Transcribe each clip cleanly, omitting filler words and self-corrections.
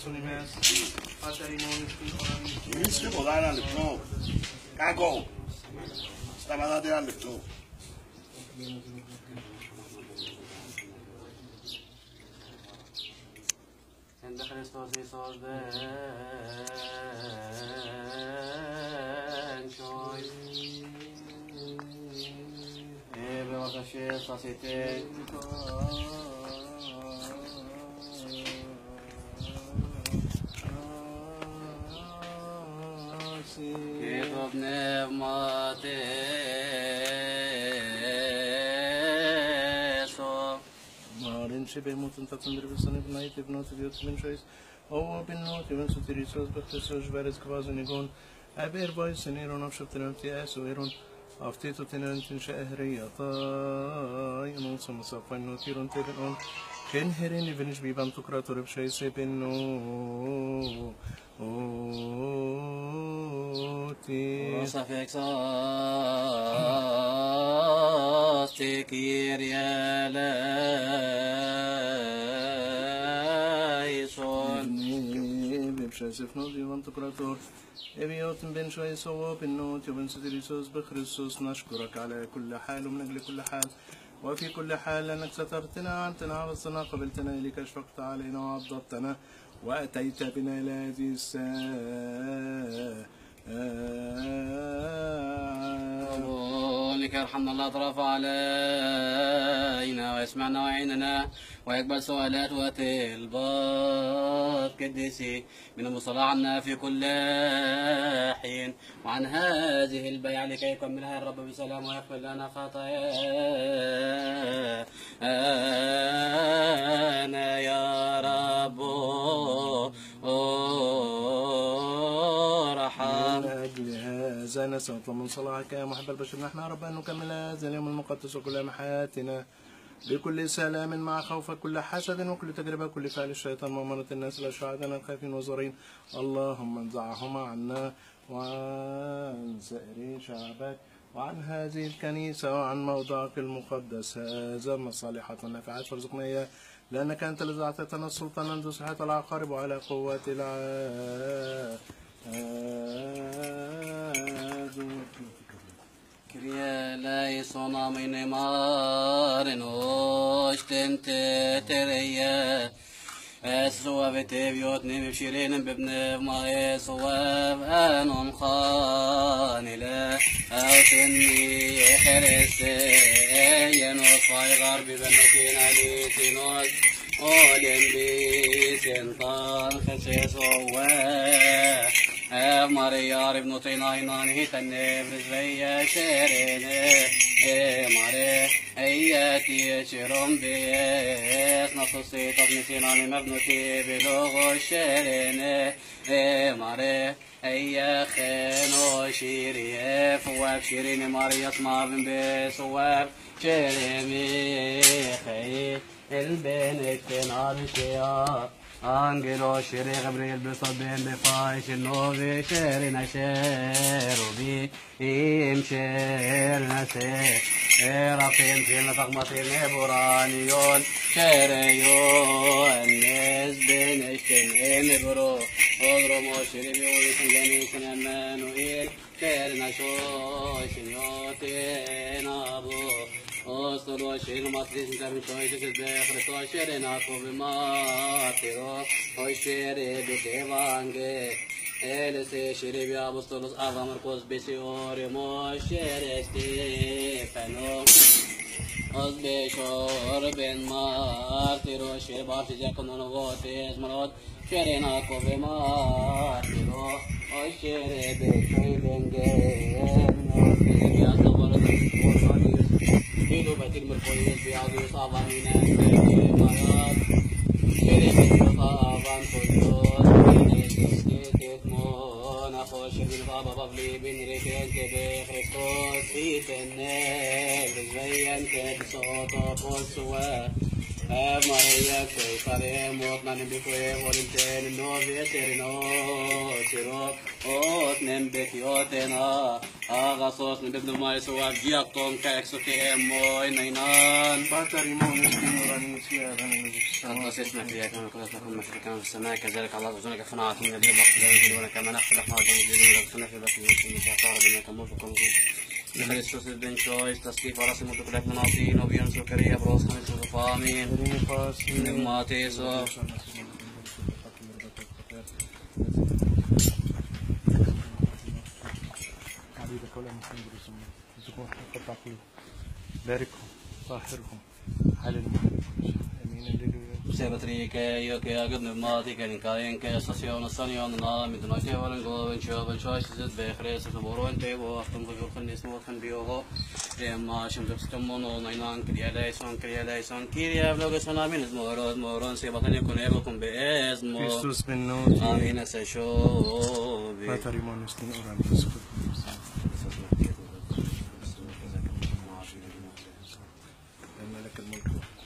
Ministri podare alle pro. Cago. Stava da dire alle pro. Sende Hristos Iisus ben şoy. Ebe ortaşe sasite. Kito pneumateso. Marin şebe mutun tatın bir sanıp nayt ibnot diyot min şoys. O binot ibn sutirisos baktesos veres kvazunigon. Aber boy seniron afşaptın tias veron aftito tenantin şehriya tay nusum safan notirun tebon. Ken herin ibniş biban tukrator bşey sebenu. Safek sastik yeriyeleison. بشايسف نوت يوان تقراتور ابيوت بن شوي صواب النوت وبن ستريسوس بخريسوس نشكرك على كل حال ومن اجل كل حال وفي كل حال لانك سترتنا عنتنا عرضتنا قبلتنا اليك اشفقت علينا وعضدتنا واتيت بنا الى هذه الساعه لك يرحمنا الله طرف علينا ويسمعنا ويعيننا ويقبل سؤالات وطلبات قديسي من المصلاة عنا في كل حين وعن هذه البيعة لكي يكملها الرب بسلام ويغفر لنا خطايانا يا رب رحم. لأجل هذا نسأل من صلاحك يا محب البشر نحن رب أن نكمل هذا اليوم المقدس وكل حياتنا بكل سلام مع خوفك كل حسد وكل تجربة كل فعل الشيطان ومرة الناس الأشعادنا الخائفين والزارين اللهم انزعهما عنا وعن سائر شعبك وعن هذه الكنيسة وعن موضعك المقدس هذا مصالحة ونافعات فارزقنا إياه لأنك أنت الذي أعطيتنا السلطان أن تصحة العقارب وعلى قوة Kyrie eleison amen maren hoşten tetereye Essuav teviot nem şirenin bibnev ma essuav anon khanile Avtenni herese yenos faygar bibenetin alitinos Olen bisentan khsesowa Maria ibnotina inani tanevriz veya şerene Mare eyyati şirom biyes Nasusi tabnisinani mebnuti bilogo şerene Mare eyyakheno şiriyef Vab şirini Maria smabin besuvab şeremi Khey البنت نارشيا Angelo Shere Gabriel Besoben Befai Shinovi Sherina Sherubi Im Shernase Erafin Fina Takmatin Eburanion Shereyon Nesben Eshten Emibro Odromo Sheribi Oisin Ganisin Emmanuel Sherina Shoshinyotin Abu Ostolo Shin Matris Intermitoi Christo Sherina Kovimatiro Oishere Bevange Elese Sheribi Apostolos Avamarcos Besiore Moshere Stefano Osbeshor Ben Martiro Shebaf Jacono Votes Marot Sherina Kovimatiro Oishere Bevange Hidup batin berpolis biadu savanina semangat Sherene savan kudus Sketet mon Akhosh bin Baba Babli bin Reken Kebe Christos Itene Rizvayan Keb Soto Posua Maria que faremos na nembique volunten no veterino siro ot nembekiotena agasos nembem mais o agiakom kaexo que emo inainan باتريمون يستمرون سيادة Santos اسمك يا كما كنا مشركان في السماء كذلك الله رزقنا كفنات من الذي بقي يقولون كما نحن نحن نجدون لكنا في بقي في شهر بنا كم فكم Kristus den choice tasky farasi mutu kulak manati no bian sukariya bros kami sufamin mate so باركهم طهرهم على المحرم امين Sebatrike io che agad mati che in kain che stazione stanion na mit na che volen go ben choice zet be khres so boron te bo aftum go khan ismo khan bio ho ma shim dak stamono na inan kriya son kiria vlog salamin moron se batani con ego con be esmo Kristus ben noti amin se sho باتريمون يستمرون لك الملك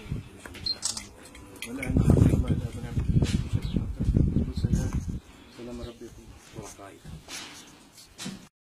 والآن محمد الله إلى أبناء سلام ربكم